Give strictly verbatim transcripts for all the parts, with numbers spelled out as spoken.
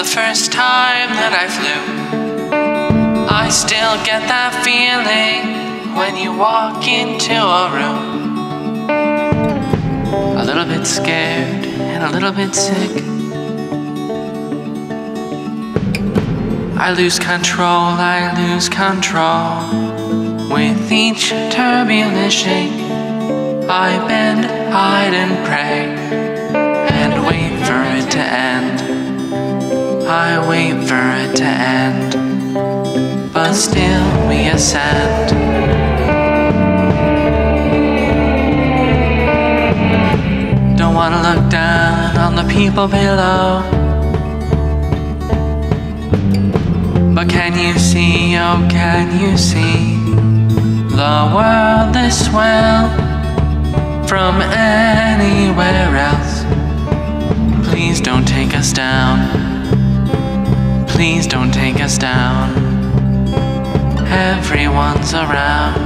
first time that I flew. I still get that feeling when you walk into a room. A little bit scared and a little bit sick. I lose control, I lose control. With each turbulent shake, I bend, hide and pray, and wait for it to end. I wait for it to end, but still we ascend. Don't wanna look down on the people below, but can you see, oh can you see the world this well from anywhere else? Please don't take us down. Please don't take us down. Everyone's around.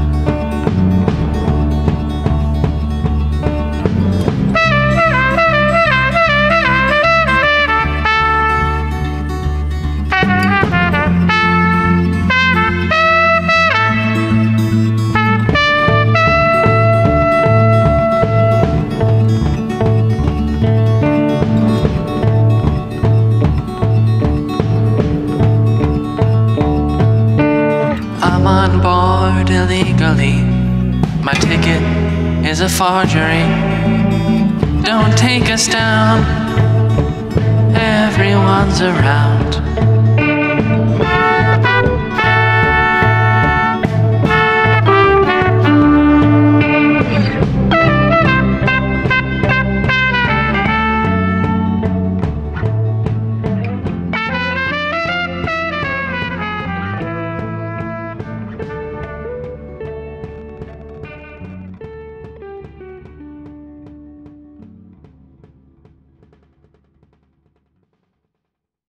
On board illegally. My ticket is a forgery. Don't take us down. Everyone's around.